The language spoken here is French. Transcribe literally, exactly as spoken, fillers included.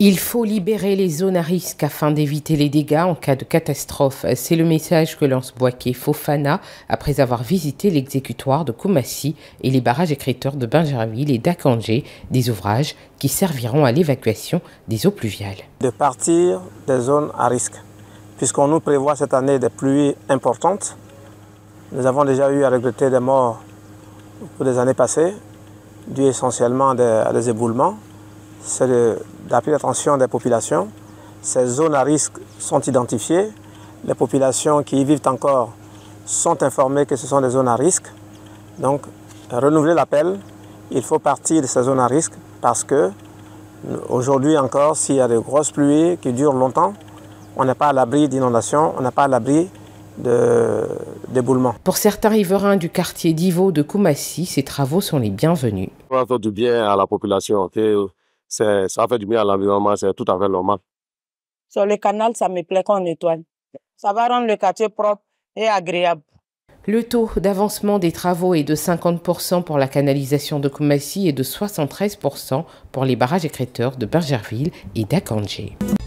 Il faut libérer les zones à risque afin d'éviter les dégâts en cas de catastrophe. C'est le message que lance Bouaké Fofana après avoir visité l'exécutoire de Koumassi et les barrages écrêteurs de Bingerville et d'Akandjé, des ouvrages qui serviront à l'évacuation des eaux pluviales. De partir des zones à risque, puisqu'on nous prévoit cette année des pluies importantes. Nous avons déjà eu à regretter des morts pour les années passées, dues essentiellement à des éboulements. C'est d'appeler l'attention des populations. Ces zones à risque sont identifiées. Les populations qui y vivent encore sont informées que ce sont des zones à risque. Donc, renouveler l'appel, il faut partir de ces zones à risque parce que aujourd'hui encore, s'il y a de grosses pluies qui durent longtemps, on n'est pas à l'abri d'inondations, on n'est pas à l'abri d'éboulements. Pour certains riverains du quartier d'Ivo de Koumassi, ces travaux sont les bienvenus. Ça va faire du bien à la population, okay? Ça fait du bien à l'environnement, c'est tout à fait normal. Sur le canal, ça me plaît qu'on nettoie. Ça va rendre le quartier propre et agréable. Le taux d'avancement des travaux est de cinquante pour cent pour la canalisation de Koumassi et de soixante-treize pour cent pour les barrages écrêteurs de Bingerville et d'Akandjé.